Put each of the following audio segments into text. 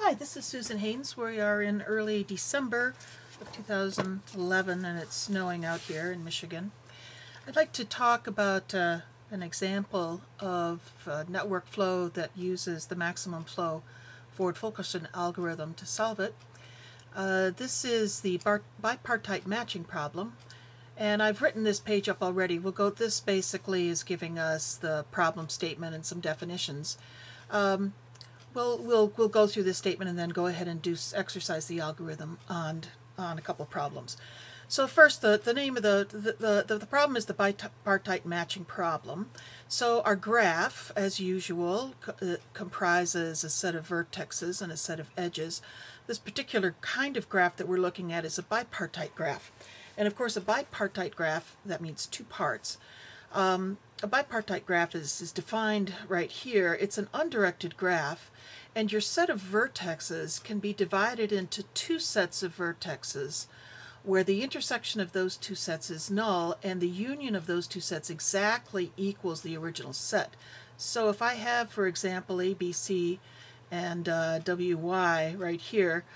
Hi, this is Susan Haynes. We are in early December of 2011 and it's snowing out here in Michigan. I'd like to talk about an example of a network flow that uses the maximum flow Ford-Fulkerson algorithm to solve it. This is the bipartite matching problem, and I've written this page up already. This basically is giving us the problem statement and some definitions. We'll go through this statement and then go ahead and exercise the algorithm on a couple problems. So first, the name of the problem is the bipartite matching problem. So our graph, as usual, comprises a set of vertexes and a set of edges. This particular kind of graph that we're looking at is a bipartite graph. And of course, a bipartite graph, that means two parts. A bipartite graph is defined right here. It's an undirected graph, and your set of vertexes can be divided into two sets of vertexes where the intersection of those two sets is null and the union of those two sets exactly equals the original set. So if I have, for example, ABC and WY right here,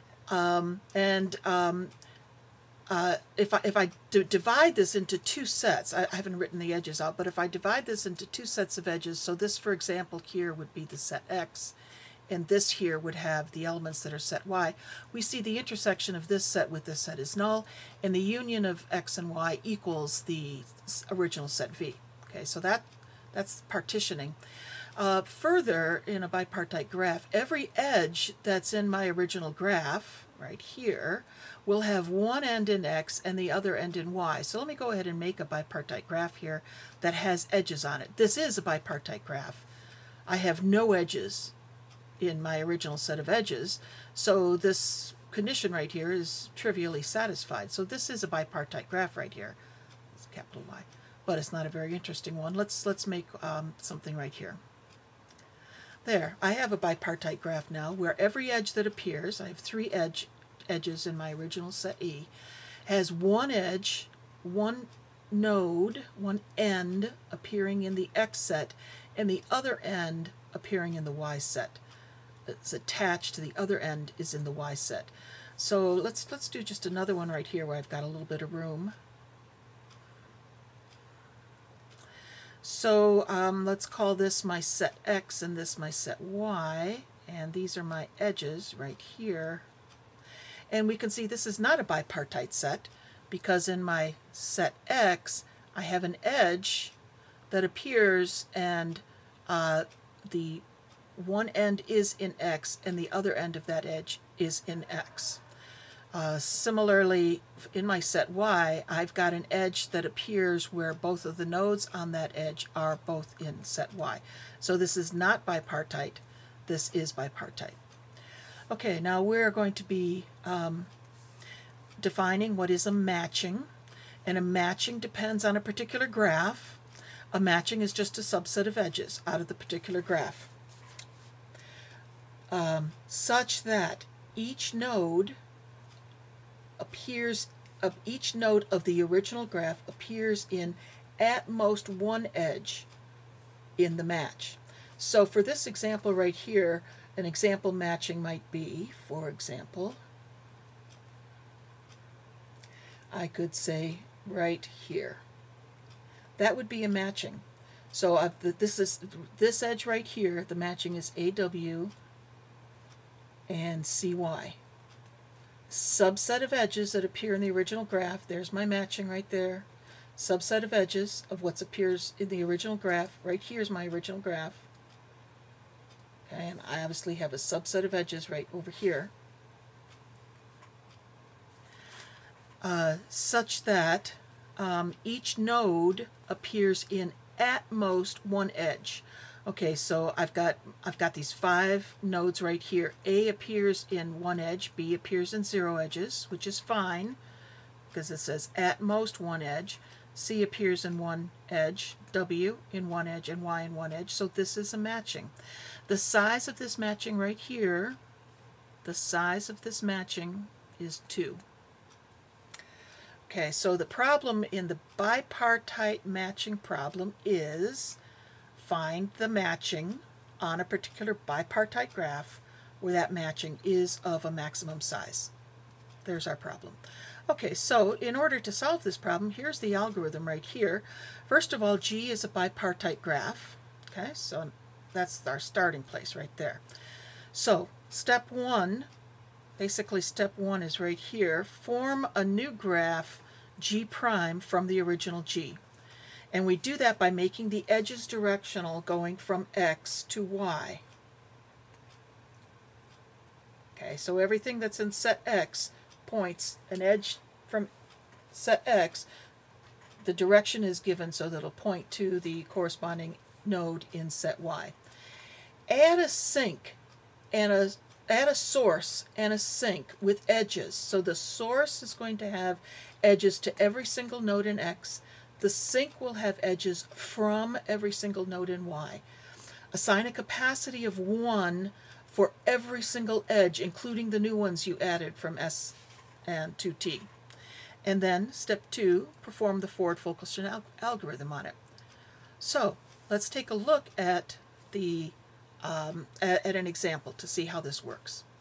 if I divide this into two sets, I haven't written the edges out, but if I divide this into two sets of edges, so this, for example, here would be the set X, and this here would have the elements that are set Y, we see the intersection of this set with this set is null, and the union of X and Y equals the original set V. Okay, so that's partitioning. Further, in a bipartite graph, every edge that's in my original graph, right here, will have one end in X and the other end in Y. So let me go ahead and make a bipartite graph here that has edges on it. This is a bipartite graph. I have no edges in my original set of edges, so this condition right here is trivially satisfied. So this is a bipartite graph right here. It's capital Y, but it's not a very interesting one. Let's make something right here. There, I have a bipartite graph now where every edge that appears, I have three edges in my original set E, has one edge, one node, one end appearing in the X set, and the other end appearing in the Y set. It's attached to the other end is in the Y set. So let's do just another one right here where I've got a little bit of room. So let's call this my set X and this my set Y, and these are my edges right here. And we can see this is not a bipartite set because in my set X I have an edge that appears and the one end is in X and the other end of that edge is in X. Similarly, in my set Y, I've got an edge that appears where both of the nodes on that edge are both in set Y. So this is not bipartite, this is bipartite. Okay, now we're going to be defining what is a matching, and a matching depends on a particular graph. A matching is just a subset of edges out of the particular graph, such that each node of the original graph appears in at most one edge in the match. So for this example right here, an example matching might be, for example, I could say right here. That would be a matching. So this edge right here, the matching is AW and CY. Subset of edges that appear in the original graph, there's my matching right there. Subset of edges of what appears in the original graph, right here is my original graph. Okay, and I obviously have a subset of edges right over here. Such that each node appears in at most one edge. Okay, so I've got these 5 nodes right here. A appears in one edge, B appears in 0 edges, which is fine because it says at most one edge. C appears in one edge, W in one edge, and Y in one edge. So this is a matching. The size of this matching right here, the size of this matching is 2. Okay, so the problem in the bipartite matching problem is find the matching on a particular bipartite graph where that matching is of a maximum size. There's our problem. Okay, so in order to solve this problem, here's the algorithm right here. First of all, G is a bipartite graph. Okay, so that's our starting place right there. So step one, basically step one is right here. Form a new graph G prime from the original G. And we do that by making the edges directional, going from X to Y. Okay, so everything that's in set X points an edge from set X. The direction is given so that it'll point to the corresponding node in set Y. Add a sink and add a source and a sink with edges. So the source is going to have edges to every single node in X. The sink will have edges from every single node in Y. Assign a capacity of 1 for every single edge, including the new ones you added from S and to T. And then, step 2, perform the Ford-Fulkerson algorithm on it. So, let's take a look at the at an example to see how this works.